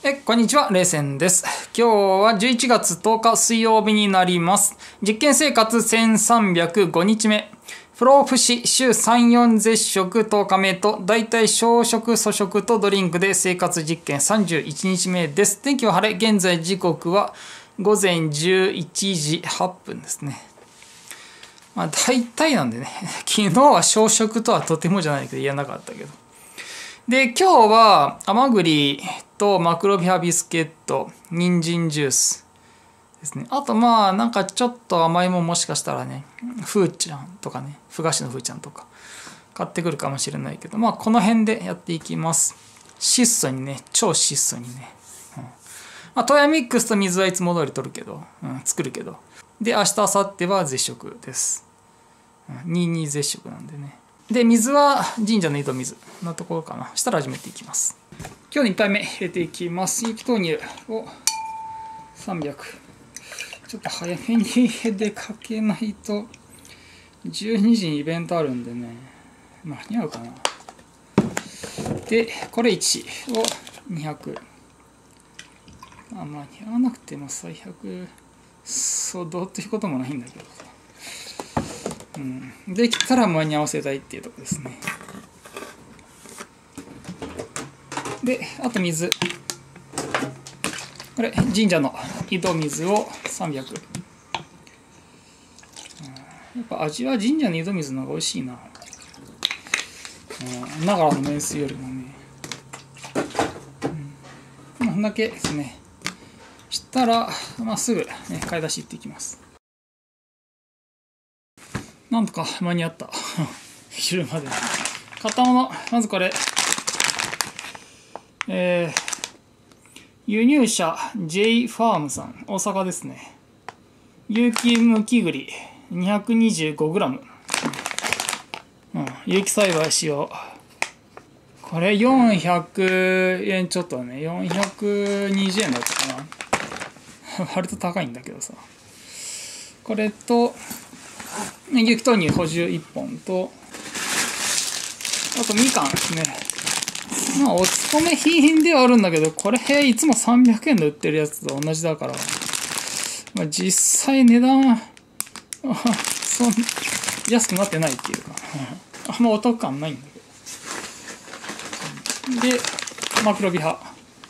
こんにちは、レイセンです。今日は11月10日水曜日になります。実験生活1305日目。不老不死週3、4絶食10日目と、だいたい小食、粗食とドリンクで生活実験31日目です。天気は晴れ、現在時刻は午前11時8分ですね。大体なんでね、昨日は小食とはとてもじゃないけど言えなかったけど。で、今日は甘栗とマクロビハビスケット、人参ジュースですね。あとなんかちょっと甘いもんもしかしたらね、ふーちゃんとかね、ふ菓子のふーちゃんとか買ってくるかもしれないけど、この辺でやっていきます。質素にね、超質素にね。トヤミックスと水はいつも通り取るけど、作るけど。で、明日、明後日は絶食です。22絶食なんでね。で、水は神社の井戸水のところかな。したら始めていきます。今日の1杯目入れていきます。有機豆乳を300。ちょっと早めに出かけないと、12時にイベントあるんでね、間に合うかな。で、これ1を200。間に合わなくても最悪、どうっていうこともないんだけどさ。できたら間に合わせたいっていうところですね。で、あと水。これ、神社の井戸水を300。やっぱ味は神社の井戸水の方が美味しいな。長良の麺水よりもね。こんだけですね。したら、すぐ、ね、買い出し行っていきます。なんとか間に合った。昼まで。買ったもの、まずこれ。輸入者 J ファームさん、大阪ですね。有機むき栗 225g。有機栽培使用。これ400円ちょっとね、420円だったかな。割と高いんだけどさ。これと、有機豆乳補充1本と、あとみかんですね。お勤め品ではあるんだけど、これいつも300円で売ってるやつと同じだから、実際値段安くなってないっていうか、あんまお得感ないんだけど。で、マクロビハ。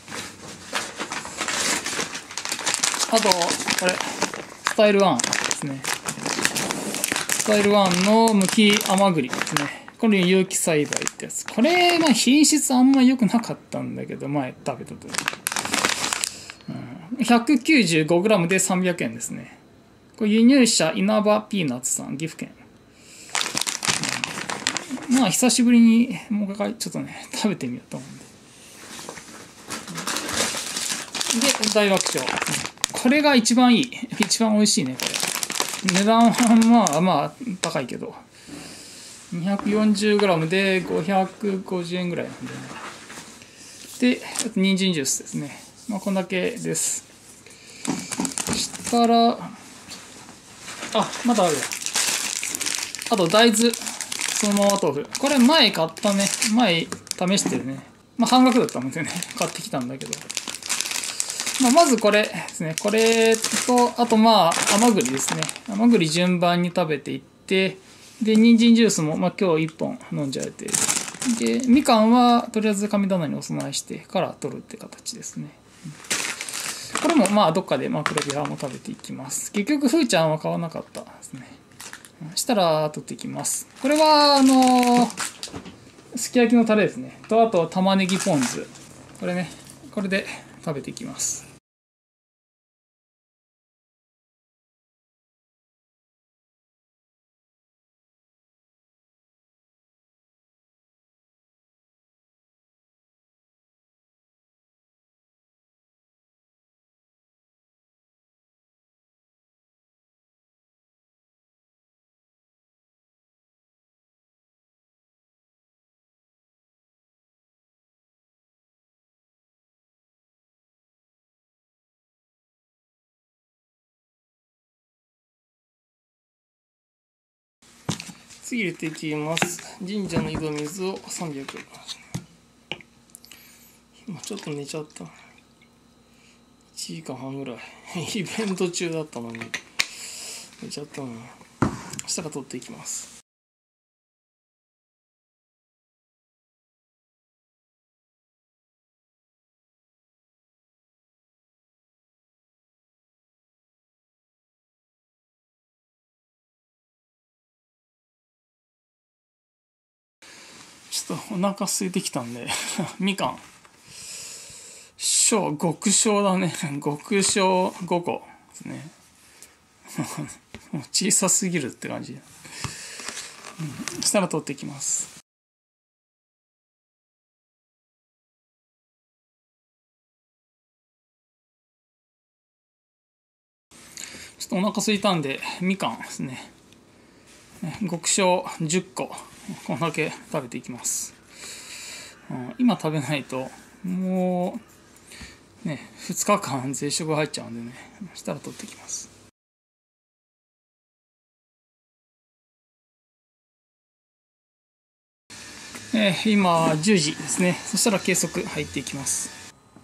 あと、これ、スタイル1ですね。スタイル1のむき甘栗ですね。これ有機栽培ってやつ。これ、品質あんま良くなかったんだけど、前食べたと。195g で300円ですね。これ輸入者稲葉ピーナッツさん、岐阜県。久しぶりにもう一回ちょっとね、食べてみようと思うんで。で、大爆笑。これが一番いい。一番美味しいね、これ。値段は高いけど。240g で550円ぐらいなんで、ね。で、あと人参ジュースですね。こんだけです。したら、まだあるわ。あと大豆、そのまま豆腐。これ前買ったね。前試してるね。半額だったのでね、買ってきたんだけど。まずこれですね。これと、あと甘栗ですね。甘栗順番に食べていって、で、人参ジュースも、今日1本飲んじゃえて。で、みかんは、とりあえず神棚にお供えしてから取るって形ですね。これも、どっかでマクロビハも食べていきます。結局、ふーちゃんは買わなかったですね。したら、取っていきます。これは、すき焼きのタレですね。と、あと、玉ねぎポン酢。これね、これで食べていきます。次入れていきます。神社の井戸水を300。今ちょっと寝ちゃった。 1時間半ぐらいイベント中だったのに寝ちゃったな。明日から撮っていきます。ちょっとお腹空いてきたんでみかん極小だね。極小5個ですね。もう小さすぎるって感じ。そしたら取っていきます。ちょっとお腹空いたんでみかんですね。極小10個こんだけ食べていきます。今食べないともうね2日間絶食入っちゃうんでね。そしたら取っていきます。今10時ですね。そしたら計測入っていきます。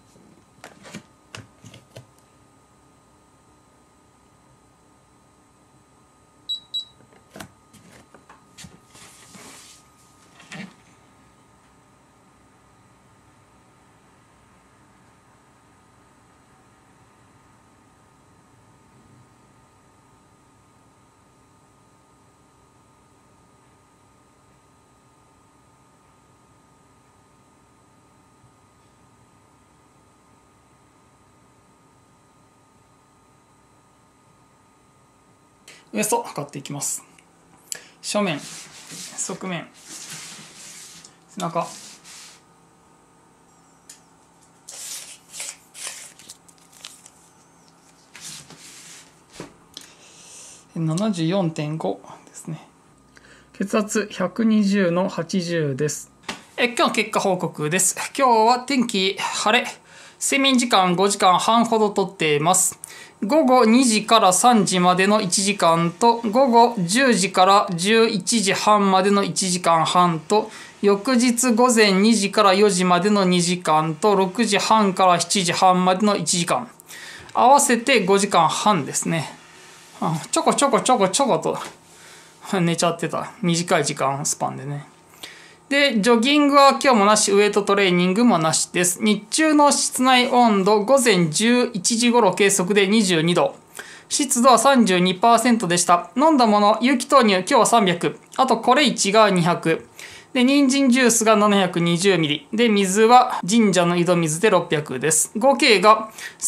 ウエスト測っていきます。正面、側面、背中、74.5 ですね。血圧120の80です。今日の結果報告です。今日は天気晴れ、睡眠時間5時間半ほどとっています。午後2時から3時までの1時間と午後10時から11時半までの1時間半と翌日午前2時から4時までの2時間と6時半から7時半までの1時間合わせて5時間半ですね。ちょこちょこと寝ちゃってた。短い時間スパンでね。で、ジョギングは今日もなし、ウエイトトレーニングもなしです。日中の室内温度、午前11時頃計測で22度。湿度は 32% でした。飲んだもの、有機豆乳、今日は300。あと、これ1が200。で、人参ジュースが 720ml。で、水は神社の井戸水で600です。合計が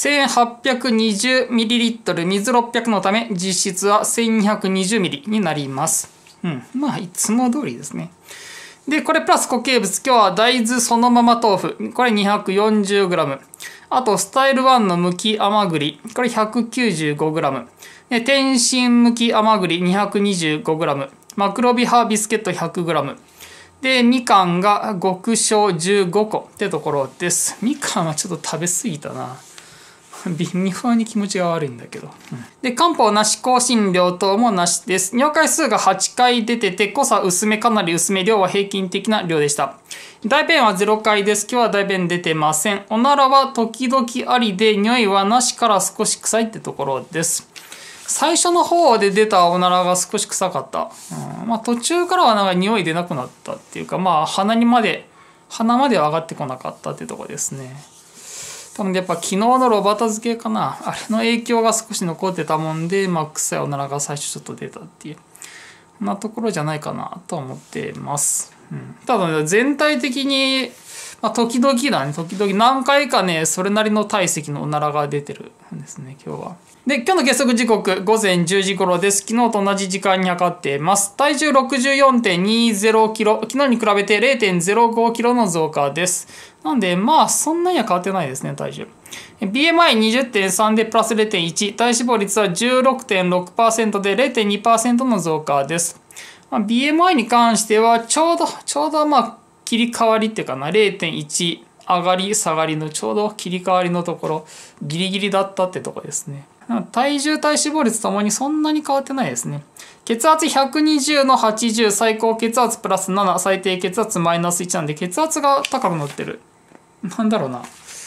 1820ml、水600のため、実質は 1220ml になります。まあ、いつも通りですね。で、これプラス固形物。今日は大豆そのまま豆腐。これ 240g。あと、スタイル1のむき甘栗。これ 195g。で、天津むき甘栗 225g。マクロビハビスケット 100g。で、みかんが極小15個ってところです。みかんはちょっと食べ過ぎたな。微妙に気持ちが悪いんだけど。で、漢方なし、香辛料等もなしです。尿回数が8回出てて、濃さ薄め、かなり薄め、量は平均的な量でした。大便は0回です。今日は大便出てません。おならは時々ありで、匂いはなしから少し臭いってところです。最初の方で出たおならが少し臭かった。まあ途中からはなんか匂い出なくなったっていうか、まあ鼻までは上がってこなかったってとこですね。多分やっぱ昨日のロバタ漬けかな。あれの影響が少し残ってたもんで、まあ臭いおならが最初ちょっと出たっていう。そんなところじゃないかなと思ってます。ただ、ね、全体的に、まあ、時々何回かね、それなりの体積のおならが出てるんですね、今日は。で、今日の計測時刻、午前10時頃です。昨日と同じ時間に測っています。体重 64.20 キロ。昨日に比べて 0.05 キロの増加です。なんで、まあ、そんなには変わってないですね、体重。BMI20.3 でプラス 0.1。体脂肪率は 16.6% で 0.2% の増加です。BMI に関してはちょうどまあ切り替わりっていうかな 0.1 上がり下がりのちょうど切り替わりのところギリギリだったってとこですね。体重体脂肪率ともにそんなに変わってないですね。血圧120の80、最高血圧プラス7、最低血圧マイナス1なんで血圧が高くなってる。なんだろうな。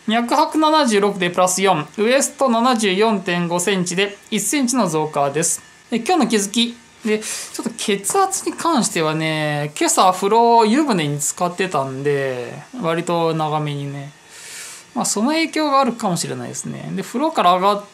脈拍76でプラス4、ウエスト74.5 センチで1センチの増加です。で今日の気づきで、ちょっと血圧に関してはね、今朝風呂湯船に浸かってたんで、割と長めにね。まあその影響があるかもしれないですね。で、風呂から上がって、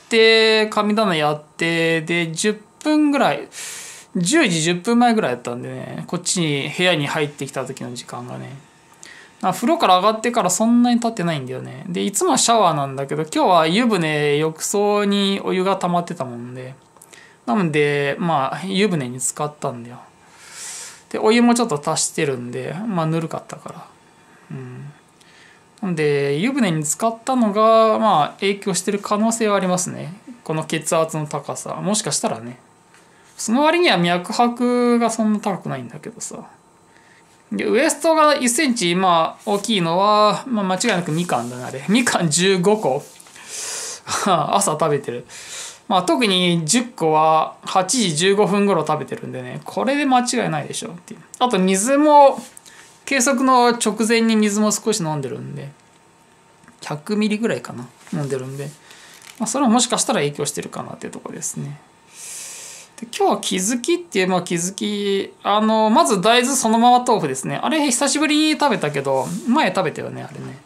神棚やって、で、10分ぐらい、10時10分前ぐらいだったんでね、こっちに部屋に入ってきた時の時間がね。風呂から上がってからそんなに経ってないんだよね。で、いつもはシャワーなんだけど、今日は湯船、浴槽にお湯が溜まってたもんで、なので、まあ、湯船に浸かったんだよ。で、お湯もちょっと足してるんで、まあ、ぬるかったから。なので、湯船に浸かったのが、まあ、影響してる可能性はありますね。この血圧の高さ。もしかしたらね。その割には脈拍がそんな高くないんだけどさ。で、ウエストが1センチ、まあ、大きいのは、まあ、間違いなくみかんだね、あれ。みかん15個。朝食べてる。まあ、特に10個は8時15分頃食べてるんでね、これで間違いないでしょっていう。あと水も、計測の直前に水も少し飲んでるんで、100ミリぐらいかな、飲んでるんで、まあ、それはもしかしたら影響してるかなっていうところですね。で今日は気づきっていう、まあ気づき、まず大豆そのまま豆腐ですね。あれ久しぶりに食べたけど、前食べたよね、あれね。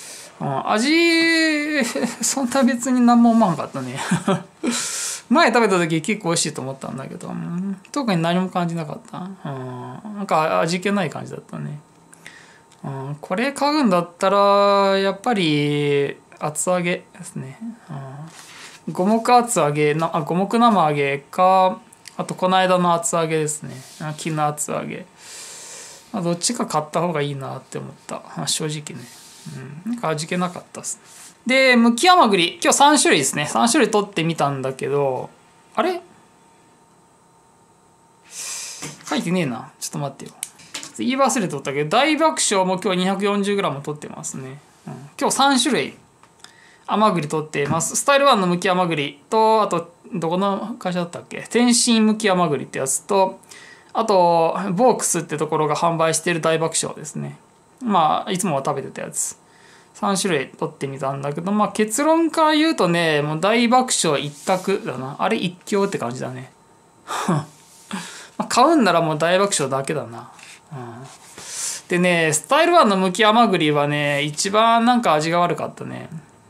味、そんな別に何も思わんかったね。前食べた時結構美味しいと思ったんだけど、特に何も感じなかった。なんか味気ない感じだったね。これ買うんだったら、やっぱり厚揚げですね。五目厚揚げ、五目生揚げか、あとこの間の厚揚げですね。昨日厚揚げ。どっちか買った方がいいなって思った。正直ね。なんか味気なかったです。で、むき甘栗。今日3種類ですね。3種類取ってみたんだけど、あれ書いてねえな。ちょっと待ってよ。言い忘れとったけど、大爆笑も今日 240g 取ってますね。今日3種類甘栗取ってます。スタイル1のむき甘栗と、あと、どこの会社だったっけ、天津むき甘栗ってやつと、あと、ボークスってところが販売している大爆笑ですね。まあ、いつもは食べてたやつ。3種類取ってみたんだけど、まあ結論から言うとね、もう大爆笑一択だな。あれ一強って感じだね。まあ買うんならもう大爆笑だけだな。でね、スタイル1のむき甘栗はね、一番なんか味が悪かったね。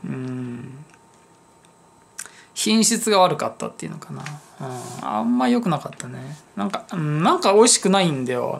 品質が悪かったっていうのかな。あんま良くなかったね。なんか美味しくないんだよ。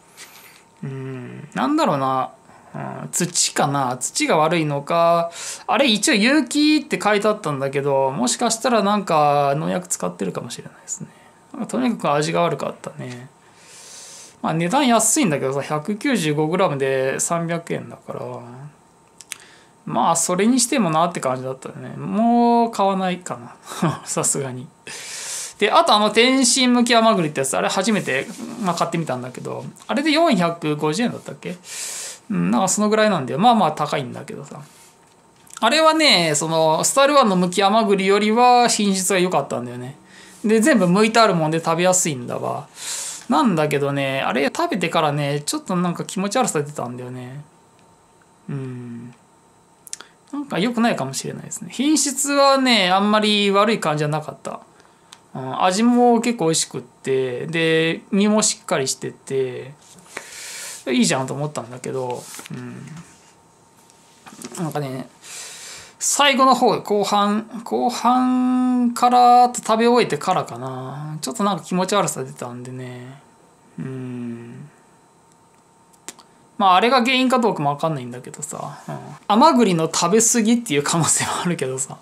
なんだろうな。土かな、土が悪いのか、あれ一応有機って書いてあったんだけど、もしかしたらなんか農薬使ってるかもしれないですね。とにかく味が悪かったね。まあ値段安いんだけどさ、195g で300円だから、まあそれにしてもなって感じだったね。もう買わないかな。さすがに。で、あと天津むき甘栗ってやつ、あれ初めて、買ってみたんだけど、あれで450円だったっけ？なんかそのぐらいなんだよ。まあまあ高いんだけどさ。あれはね、その、スタイル1のむき甘栗よりは品質が良かったんだよね。で、全部剥いてあるもんで食べやすいんだわ。なんだけどね、あれ食べてからね、ちょっとなんか気持ち悪さ出たんだよね。なんか良くないかもしれないですね。品質はね、あんまり悪い感じはなかった。味も結構美味しくって、で、身もしっかりしてて、いいじゃんと思ったんだけど、なんかね、最後の方、後半からと食べ終えてからかな、ちょっとなんか気持ち悪さ出たんでね、まああれが原因かどうかも分かんないんだけどさ、甘栗の食べ過ぎっていう可能性もあるけどさ、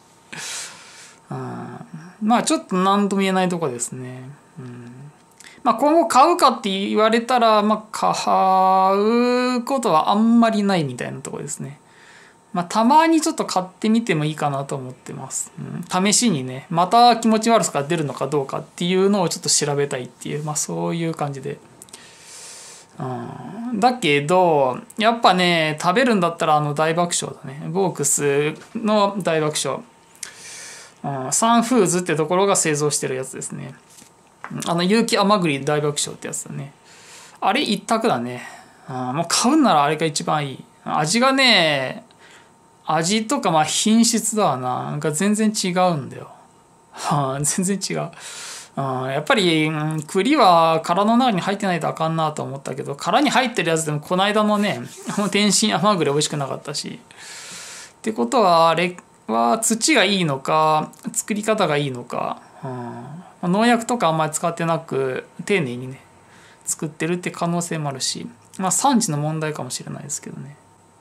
まあちょっと何とも言えないとこですね。まあ今後買うかって言われたら、まあ買うことはあんまりないみたいなところですね。まあたまにちょっと買ってみてもいいかなと思ってます。試しにね、また気持ち悪さが出るのかどうかっていうのをちょっと調べたいっていう、まあそういう感じで。だけど、やっぱね、食べるんだったら大爆笑だね。ボークスの大爆笑。サンフーズってところが製造してるやつですね。有機甘栗大爆笑ってやつだね。あれ一択だね。もう買うんならあれが一番いい。味がね、 味とか品質だわな。なんか全然違うんだよ。全然違う。やっぱり、栗は殻の中に入ってないとあかんなと思ったけど、殻に入ってるやつでもこの間のね、天津甘栗美味しくなかったし。ってことは、あれは土がいいのか、作り方がいいのか、農薬とかあんまり使ってなく、丁寧にね、作ってるって可能性もあるし、産地の問題かもしれないですけどね。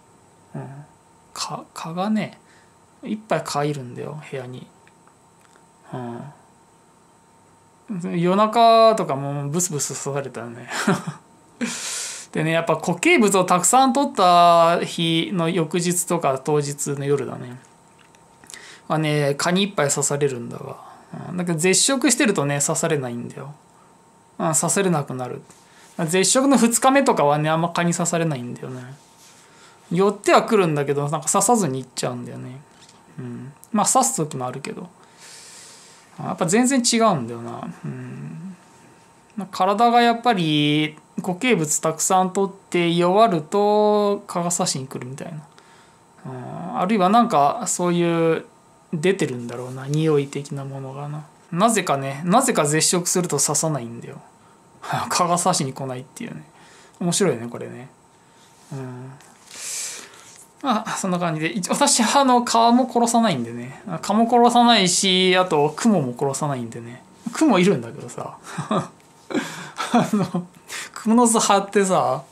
蚊がね、いっぱい蚊いるんだよ、部屋に。夜中とかもブスブス刺されたよね。でね、やっぱ固形物をたくさん取った日の翌日とか当日の夜だね。蚊にいっぱい刺されるんだわ。だけど絶食してるとね、刺されないんだよ。刺されなくなる。絶食の2日目とかはね、あんま蚊に刺されないんだよね。寄っては来るんだけど、なんか刺さずにいっちゃうんだよね。刺す時もあるけど。やっぱ全然違うんだよな。体がやっぱり固形物たくさん取って弱ると蚊が刺しに来るみたいな。あるいはなんかそういう出てるんだろうな、匂い的なものがな。なぜか絶食すると刺さないんだよ。蚊が刺しに来ないっていうね。面白いねこれね。そんな感じで、私は蚊も殺さないんでね。蚊も殺さないし、あとクモも殺さないんでね。クモいるんだけどさ。クモの巣張ってさ、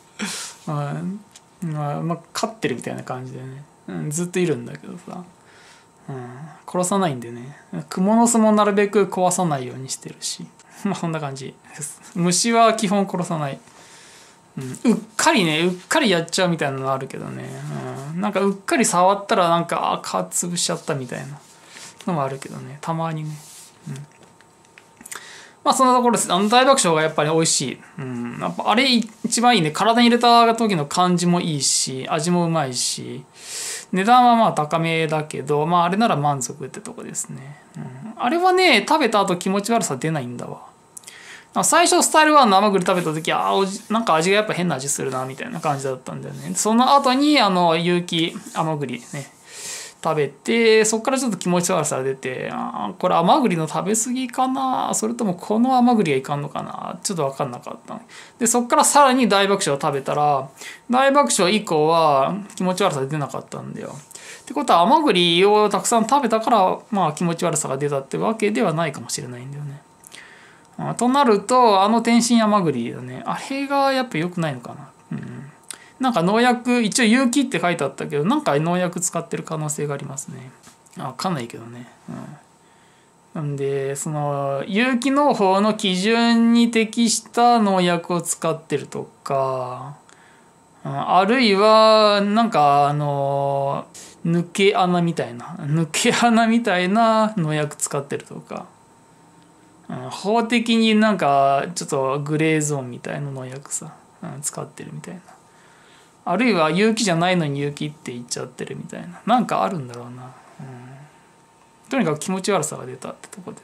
飼ってるみたいな感じでね。ずっといるんだけどさ。殺さないんでね。クモの巣もなるべく壊さないようにしてるし。そんな感じです。虫は基本殺さない。うっかりやっちゃうみたいなのあるけどね。なんかうっかり触ったらなんか蚊潰しちゃったみたいなのもあるけどね。たまにね。そんなところです。大爆笑がやっぱり美味しい。やっぱあれ一番いいね。体に入れた時の感じもいいし、味もうまいし、値段は高めだけど、あれなら満足ってとこですね。あれはね、食べた後気持ち悪さ出ないんだわ。最初スタイル1の甘栗食べた時なんか味がやっぱ変な味するなみたいな感じだったんだよね。その後に有機甘栗ね食べて、そっからちょっと気持ち悪さが出て、これ甘栗の食べ過ぎかな、それともこの甘栗がいかんのかな、ちょっと分かんなかった。でそっからさらに大爆笑を食べたら、大爆笑以降は気持ち悪さ出なかったんだよ。ってことは甘栗をたくさん食べたから気持ち悪さが出たってわけではないかもしれないんだよね。となると天津甘栗だね、あれがやっぱ良くないのかな。なんか農薬、一応有機って書いてあったけど、なんか農薬使ってる可能性がありますね。分かんないけどね。なんでその有機農法の基準に適した農薬を使ってるとか、あるいはなんか抜け穴みたいな農薬使ってるとか。法的になんかちょっとグレーゾーンみたいな農薬さ、使ってるみたいな。あるいは有機じゃないのに有機って言っちゃってるみたいな。なんかあるんだろうな。とにかく気持ち悪さが出たってとこです。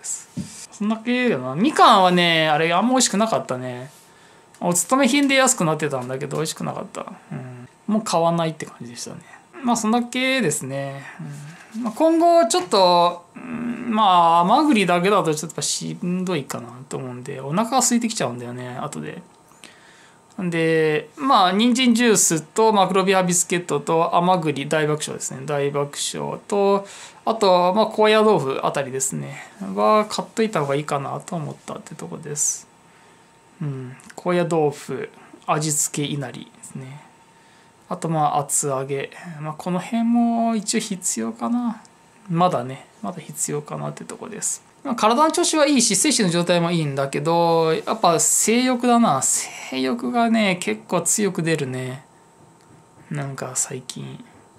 そんだけだな。みかんはね、あれあんま美味しくなかったね。お勤め品で安くなってたんだけど美味しくなかった。もう買わないって感じでしたね。そんだけですね。今後ちょっと甘栗だけだとちょっとしんどいかなと思うんで、お腹が空いてきちゃうんだよね後で。で人参ジュースとマクロビアビスケットと甘栗大爆笑ですね、大爆笑と、あと高野豆腐あたりですねは買っといた方がいいかなと思ったってとこです。高野豆腐、味付けいなりですね。あと厚揚げ、この辺も一応必要かな。まだ必要かなってとこです。体の調子はいいし精子の状態もいいんだけど、やっぱ性欲だな。性欲がね結構強く出るね、なんか最近。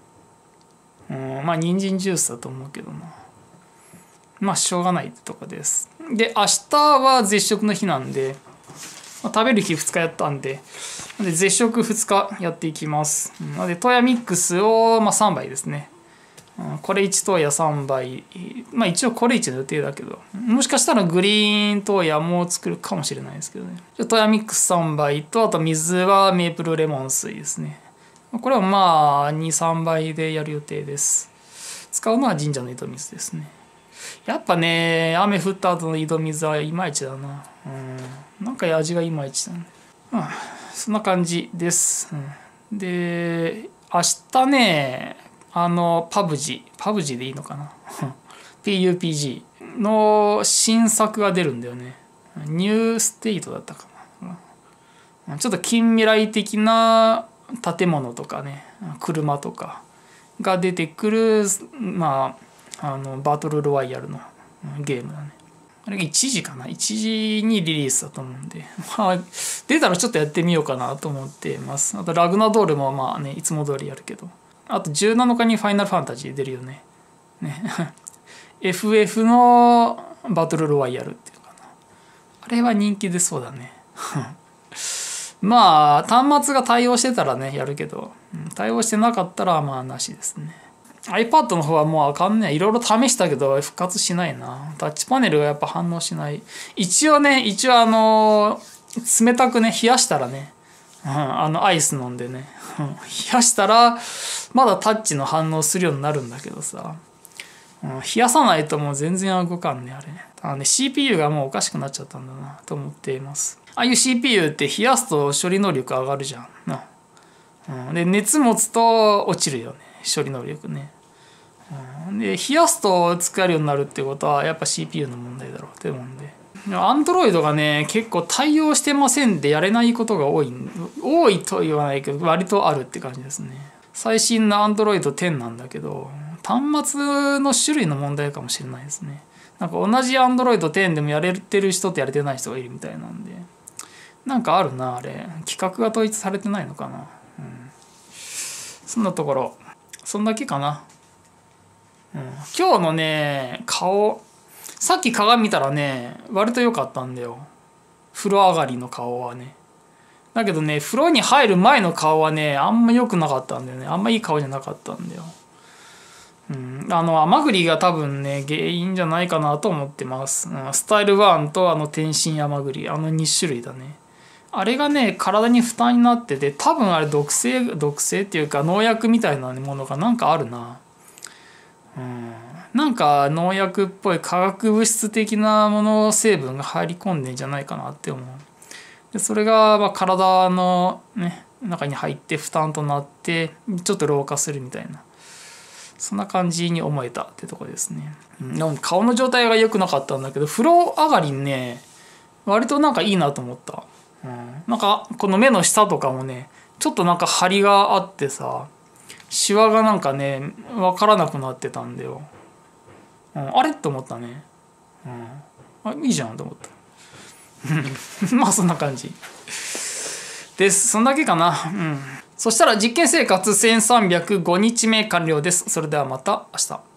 人参ジュースだと思うけどな。しょうがないってとこです。で明日は絶食の日なんで、食べる日2日やったんで絶食2日やっていきます。で豆ミックスを3杯ですね。これ1豆腐3杯、一応これ1の予定だけど、もしかしたらグリーン豆腐も作るかもしれないですけどね。豆腐ミックス3杯と、あと水はメープルレモン水ですね。 これはまあ2、3倍でやる予定です。使うのは神社の井戸水ですね。やっぱね、雨降った後の井戸水はいまいちだな。なんか味がいまいちだね。そんな感じです。で、明日ね、パブジでいいのかなPUPG の新作が出るんだよね。ニューステイトだったかな。ちょっと近未来的な建物とかね、車とかが出てくる、まあ、バトルロワイヤルのゲームだね。あれが1時かな、1時にリリースだと思うんで、まあ、出たらちょっとやってみようかなと思っています。あとラグナドールもまあね、いつも通りやるけど、あと17日にファイナルファンタジー出るよね。FF のバトルロワイヤルっていうかな、あれは人気出そうだね。まあ端末が対応してたらねやるけど、対応してなかったらまあなしですね。iPad の方はもうあかんね。いろいろ試したけど復活しないな。タッチパネルがやっぱ反応しない。一応冷たくね冷やしたらね、アイス飲んでね冷やしたらまだタッチの反応するようになるんだけどさ、冷やさないともう全然動かんねあれ。CPU がもうおかしくなっちゃったんだなと思っています。ああいう CPU って冷やすと処理能力上がるじゃんな。で熱持つと落ちるよね、処理能力ね。で冷やすと使えるようになるってことはやっぱ CPU の問題だろうって思うんで。Android がね結構対応してませんでやれないことが多いと言わないけど割とあるって感じですね。最新の Android 10なんだけど端末の種類の問題かもしれないですね。なんか同じ Android 10でもやれてる人とやれてない人がいるみたいなんで、なんかあるなあれ。規格が統一されてないのかな。そんなところ、そんだけかな。今日のね顔、さっき鏡見たらね割と良かったんだよ、風呂上がりの顔はね。だけどね風呂に入る前の顔はねあんま良くなかったんだよね。あんまいい顔じゃなかったんだよ。甘栗が多分ね原因じゃないかなと思ってます。スタイル1と天津甘栗、2種類だね。あれがね体に負担になってて、多分あれ毒性っていうか農薬みたいなものがなんかあるな。なんか農薬っぽい化学物質的なもの成分が入り込んでんじゃないかなって思う。でそれがまあ体のね中に入って負担となってちょっと老化するみたいな、そんな感じに思えたってとこですね。顔の状態が良くなかったんだけど風呂上がりにね割となんかいいなと思った。なんかこの目の下とかもねちょっとなんか張りがあってさ、シワがなんかね分からなくなってたんだよ。あれって思ったね。いいじゃんと思ったまあそんな感じです。そんだけかな。そしたら実験生活1305日目完了です。それではまた明日。